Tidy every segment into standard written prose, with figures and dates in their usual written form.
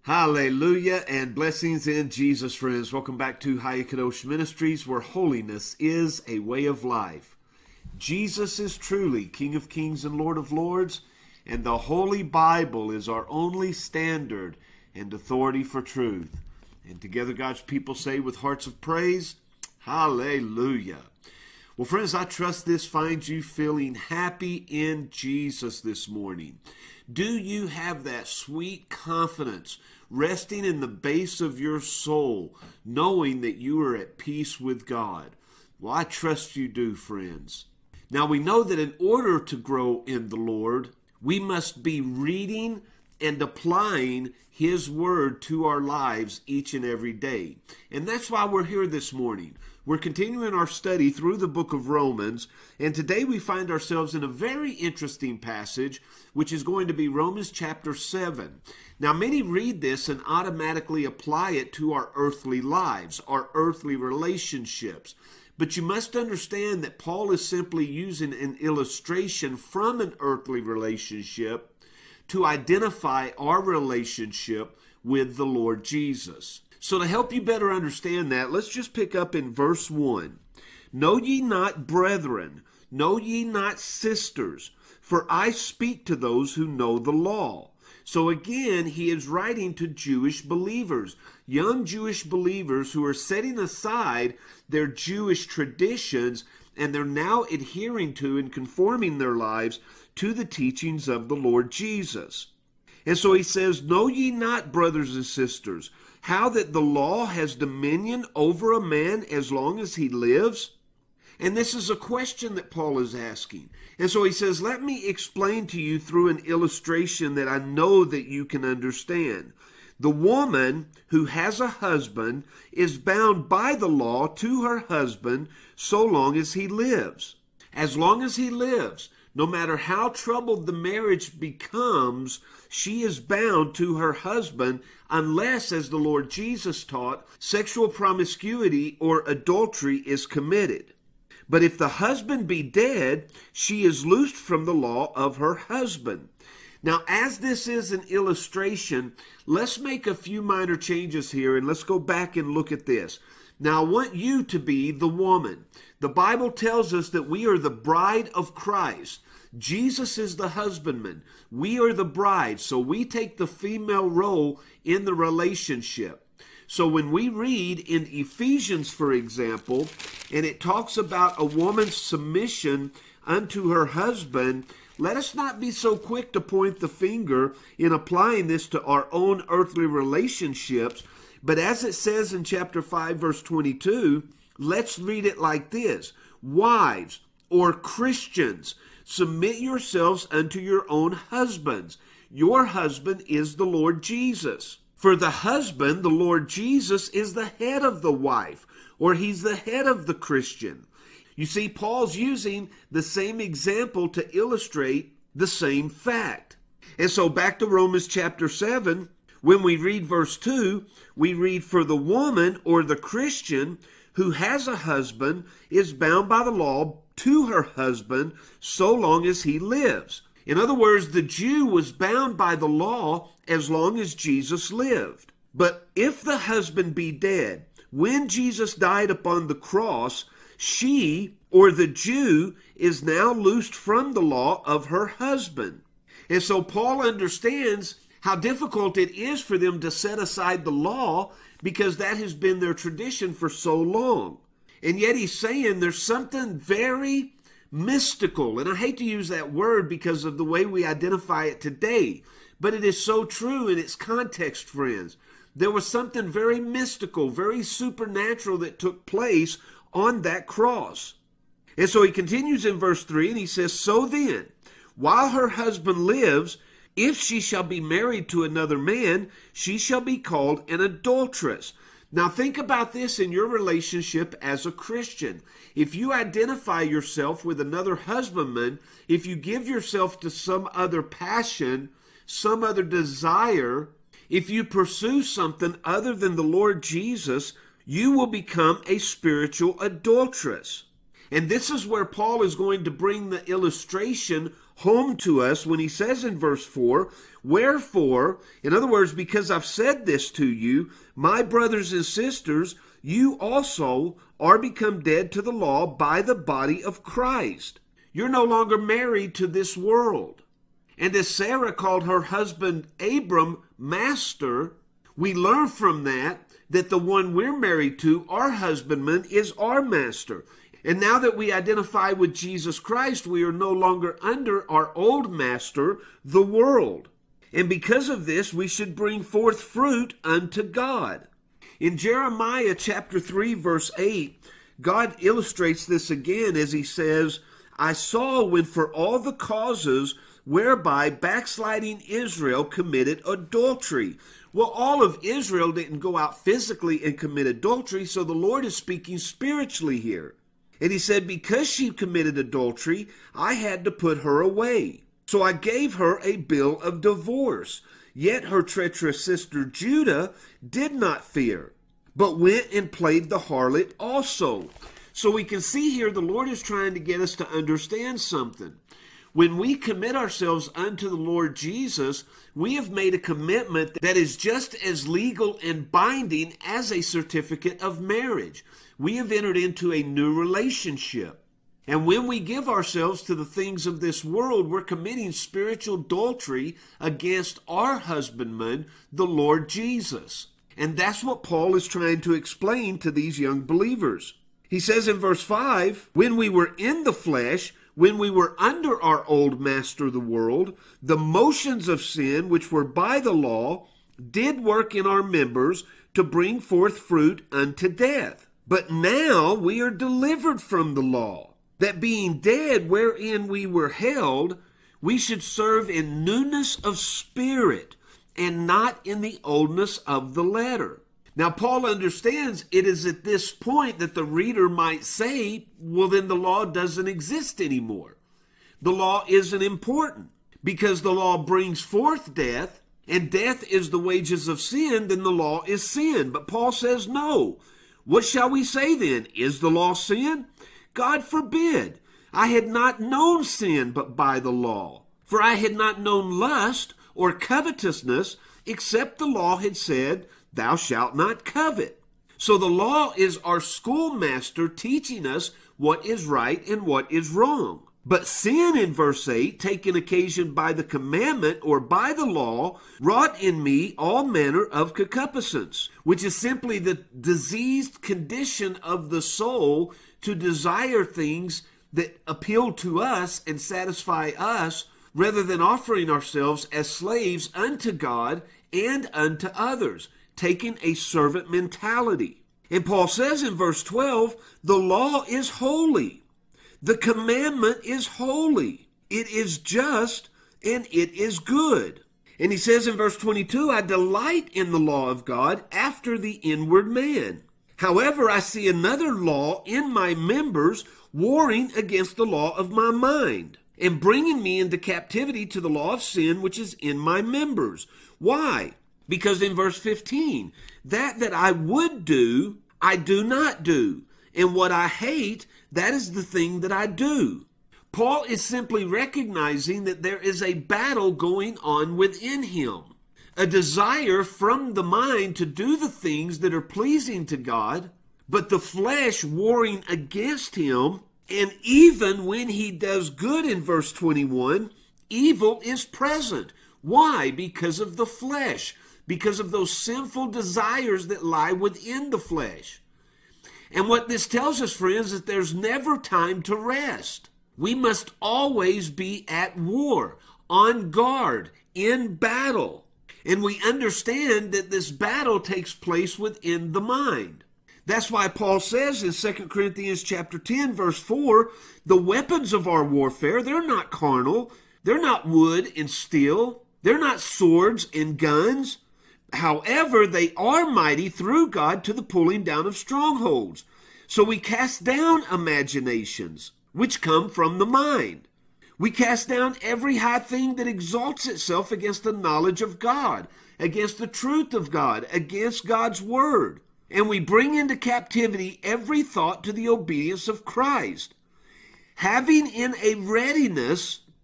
Hallelujah and blessings in Jesus, friends. Welcome back to Hayakadosh Ministries, where holiness is a way of life. Jesus is truly King of Kings and Lord of Lords, and the Holy Bible is our only standard and authority for truth. And together God's people say with hearts of praise, Hallelujah. Well, friends, I trust this finds you feeling happy in Jesus this morning. Do you have that sweet confidence resting in the base of your soul, knowing that you are at peace with God? Well, I trust you do, friends. Now, we know that in order to grow in the Lord, we must be reading and applying His Word to our lives each and every day. And that's why we're here this morning. We're continuing our study through the book of Romans, and today we find ourselves in a very interesting passage, which is going to be Romans chapter 7. Now, many read this and automatically apply it to our earthly lives, our earthly relationships. But you must understand that Paul is simply using an illustration from an earthly relationship to identify our relationship with the Lord Jesus. So to help you better understand that, let's just pick up in verse 1. Know ye not, brethren, know ye not, sisters, for I speak to those who know the law. So again, he is writing to Jewish believers, young Jewish believers who are setting aside their Jewish traditions, and they're now adhering to and conforming their lives to the teachings of the Lord Jesus. And so he says, know ye not, brothers and sisters, how that the law has dominion over a man as long as he lives? And this is a question that Paul is asking. And so he says, let me explain to you through an illustration that I know that you can understand. The woman who has a husband is bound by the law to her husband so long as he lives. As long as he lives, no matter how troubled the marriage becomes, she is bound to her husband unless, as the Lord Jesus taught, sexual promiscuity or adultery is committed. But if the husband be dead, she is loosed from the law of her husband. Now, as this is an illustration, let's make a few minor changes here, and let's go back and look at this. Now, I want you to be the woman. The Bible tells us that we are the bride of Christ. Jesus is the husbandman. We are the bride, so we take the female role in the relationship. So when we read in Ephesians, for example, and it talks about a woman's submission unto her husband, let us not be so quick to point the finger in applying this to our own earthly relationships. But as it says in chapter 5, verse 22, let's read it like this. Wives or Christians, submit yourselves unto your own husbands. Your husband is the Lord Jesus. For the husband, the Lord Jesus, is the head of the wife, or he's the head of the Christian. You see, Paul's using the same example to illustrate the same fact. And so back to Romans chapter 7, when we read verse 2, we read, for the woman or the Christian who has a husband is bound by the law to her husband so long as he lives. In other words, the Jew was bound by the law as long as Jesus lived. But if the husband be dead, when Jesus died upon the cross, she, or the Jew, is now loosed from the law of her husband. And so Paul understands how difficult it is for them to set aside the law because that has been their tradition for so long. And yet he's saying there's something very mystical, and I hate to use that word because of the way we identify it today, but it is so true in its context, friends. There was something very mystical, very supernatural that took place on that cross. And so he continues in verse 3, and he says, so then, while her husband lives, if she shall be married to another man, she shall be called an adulteress. Now think about this in your relationship as a Christian. If you identify yourself with another husbandman, if you give yourself to some other passion, some other desire, if you pursue something other than the Lord Jesus, you will become a spiritual adulteress. And this is where Paul is going to bring the illustration home to us when he says in verse 4, wherefore, in other words, because I've said this to you, my brothers and sisters, you also are become dead to the law by the body of Christ. You're no longer married to this world. And as Sarah called her husband Abram master, we learn from that the one we're married to, our husbandman, is our master. And now that we identify with Jesus Christ, we are no longer under our old master, the world. And because of this, we should bring forth fruit unto God. In Jeremiah chapter 3, verse 8, God illustrates this again as he says, I saw when for all the causes whereby backsliding Israel committed adultery. Well, all of Israel didn't go out physically and commit adultery, so the Lord is speaking spiritually here. And he said, because she committed adultery, I had to put her away. So I gave her a bill of divorce. Yet her treacherous sister Judah did not fear, but went and played the harlot also. So we can see here the Lord is trying to get us to understand something. When we commit ourselves unto the Lord Jesus, we have made a commitment that is just as legal and binding as a certificate of marriage. We have entered into a new relationship. And when we give ourselves to the things of this world, we're committing spiritual adultery against our husbandman, the Lord Jesus. And that's what Paul is trying to explain to these young believers. He says in verse 5, when we were in the flesh, when we were under our old master, the world, the motions of sin, which were by the law, did work in our members to bring forth fruit unto death. But now we are delivered from the law, that being dead wherein we were held, we should serve in newness of spirit, and not in the oldness of the letter. Now, Paul understands it is at this point that the reader might say, well, then the law doesn't exist anymore. The law isn't important because the law brings forth death, and death is the wages of sin, then the law is sin. But Paul says, no. What shall we say then? Is the law sin? God forbid. I had not known sin but by the law. For I had not known lust or covetousness, except the law had said, thou shalt not covet. So the law is our schoolmaster teaching us what is right and what is wrong. But sin, in verse 8, taken occasion by the commandment or by the law, wrought in me all manner of concupiscence, which is simply the diseased condition of the soul to desire things that appeal to us and satisfy us, rather than offering ourselves as slaves unto God and unto others, taking a servant mentality. And Paul says in verse 12, the law is holy. The commandment is holy. It is just and it is good. And he says in verse 22, I delight in the law of God after the inward man. However, I see another law in my members warring against the law of my mind, and bringing me into captivity to the law of sin which is in my members. Why? Because in verse 15, that I would do, I do not do. And what I hate, that is the thing that I do. Paul is simply recognizing that there is a battle going on within him. A desire from the mind to do the things that are pleasing to God, but the flesh warring against him. And even when he does good in verse 21, evil is present. Why? Because of the flesh. Because of those sinful desires that lie within the flesh. And what this tells us, friends, is there's never time to rest. We must always be at war, on guard, in battle. And we understand that this battle takes place within the mind. That's why Paul says in 2 Corinthians chapter 10, verse 4, the weapons of our warfare, they're not carnal. They're not wood and steel. They're not swords and guns. However, they are mighty through God to the pulling down of strongholds. So we cast down imaginations, which come from the mind. We cast down every high thing that exalts itself against the knowledge of God, against the truth of God, against God's word. And we bring into captivity every thought to the obedience of Christ, having in a readiness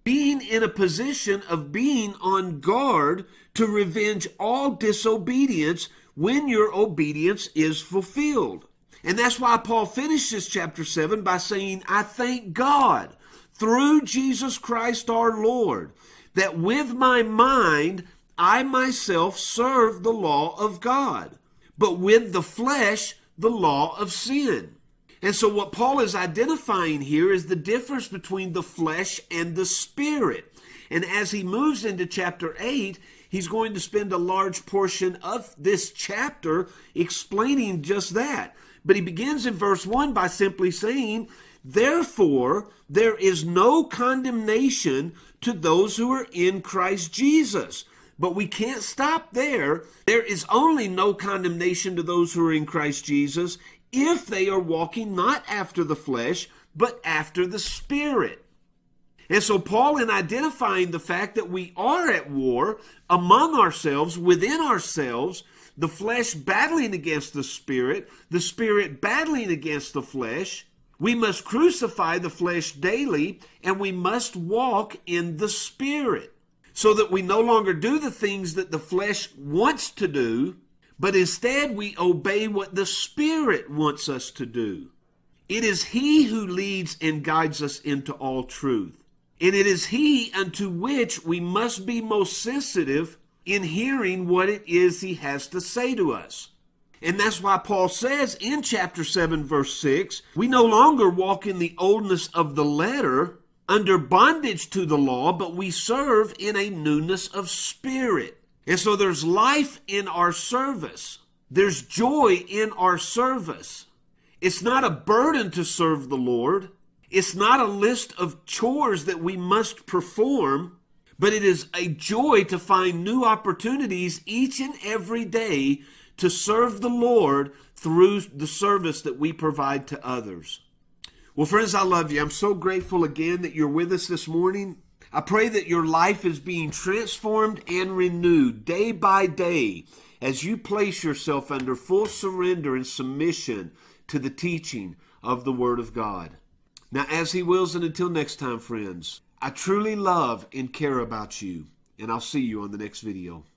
being in a position of being on guard to revenge all disobedience when your obedience is fulfilled. And that's why Paul finishes chapter 7 by saying, I thank God through Jesus Christ our Lord, that with my mind I myself serve the law of God, but with the flesh the law of sin. And so what Paul is identifying here is the difference between the flesh and the spirit. And as he moves into chapter 8, he's going to spend a large portion of this chapter explaining just that. But he begins in verse 1 by simply saying, therefore, there is no condemnation to those who are in Christ Jesus. But we can't stop there. There is only no condemnation to those who are in Christ Jesus if they are walking not after the flesh, but after the Spirit. And so Paul, in identifying the fact that we are at war among ourselves, within ourselves, the flesh battling against the Spirit battling against the flesh, we must crucify the flesh daily, and we must walk in the Spirit, so that we no longer do the things that the flesh wants to do, but instead we obey what the Spirit wants us to do. It is He who leads and guides us into all truth. And it is He unto which we must be most sensitive in hearing what it is He has to say to us. And that's why Paul says in chapter 7, verse 6, we no longer walk in the oldness of the letter, under bondage to the law, but we serve in a newness of spirit. And so there's life in our service. There's joy in our service. It's not a burden to serve the Lord. It's not a list of chores that we must perform, but it is a joy to find new opportunities each and every day to serve the Lord through the service that we provide to others. Well, friends, I love you. I'm so grateful again that you're with us this morning. I pray that your life is being transformed and renewed day by day as you place yourself under full surrender and submission to the teaching of the Word of God. Now, as He wills, and until next time, friends, I truly love and care about you, and I'll see you on the next video.